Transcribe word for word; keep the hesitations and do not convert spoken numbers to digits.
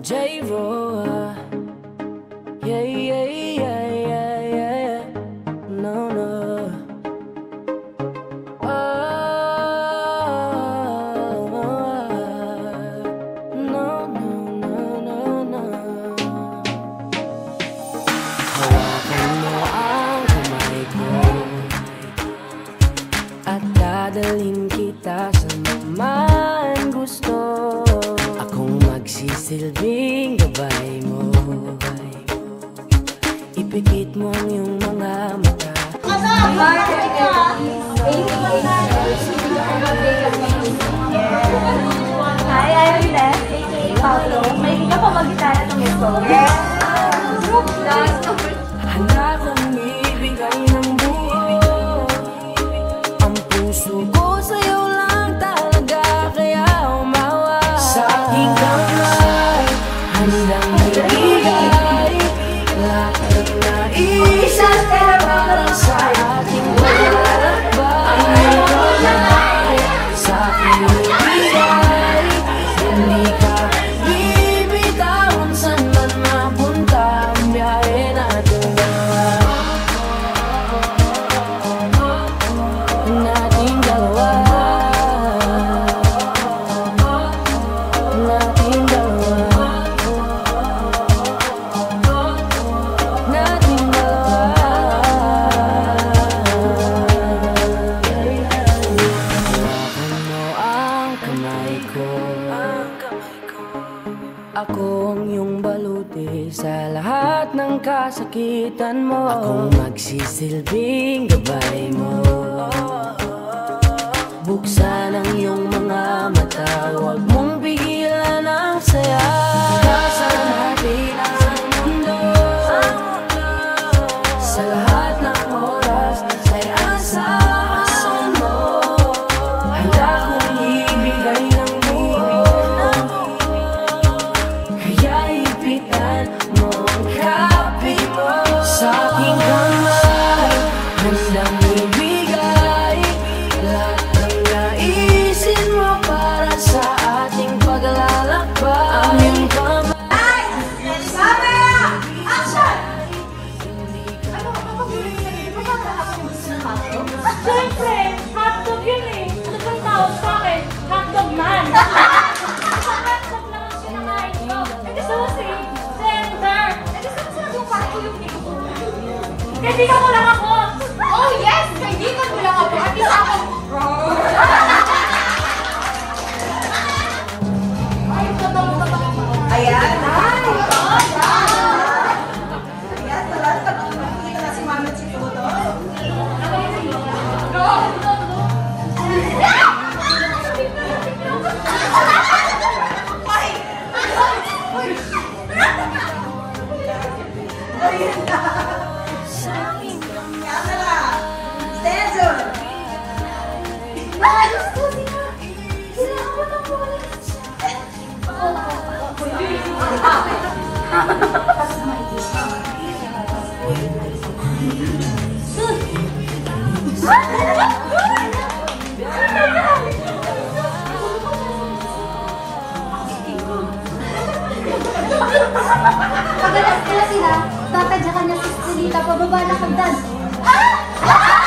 J-Ro, yeah, yeah, yeah, yeah, yeah, no, no. Oh, no, no, no, no, no. Hawakan mo ang kamay ko at dadalhin kita sa naman gusto. Akong magsisilbing gabay mo, ipikit mo ang iyong mga mata. Hi, I'm Beth, aka Paolo. May ka pa mag-gitara itong ito. Handa kong ibigay ng buo ang puso ko sa'yo lang talaga, kaya umawa sa aking kamay. Handang ibigay lahat ng naisan para sa ating paglalakbay. Ang iyong kamay sa aking ibigay, hindi ka bibitawan saan man mapunta ang biyahe natin dalawa. Nating dalawa, nating dalawa, nating dalawa. Hawakan mo ang kamay ko, ako ang iyong baluti sa lahat ng kasakitan mo. Akong magsisilbing gabay mo. Buksan ang iyong mga mata, huwag mong pigilan ang saya. Sa natin ang mundo, sa lahat ng oras ay asahan mo. Handa kong ibigay ng buo, kaya ipitan mo ang kape mo sa aking kamay. Handang ibigay lahat ng naisin mo para sa ating paglalakbay. Ang iyong kamay. Siyempre, hotdog yun eh. Ano bang tawag sa akin? Hotdog man. Hotdog lang ang sinakain ko. Eh di susi, tender. Eh di saan sila yung parang yung ito? Kaibigan mo lang ako. Oh yes, kaibigan mo lang ako. At isa ako. Ay, totoo, totoo. Ayan, ay! Ayan, talaga. Nakikita na si Mama at si Tuto. Ayan na. Camera. Stenson. Ay, susi na. Sila ako na po. Pagalas sila sila, tatadyakan niya si Silita pababa na hagdan. Ah!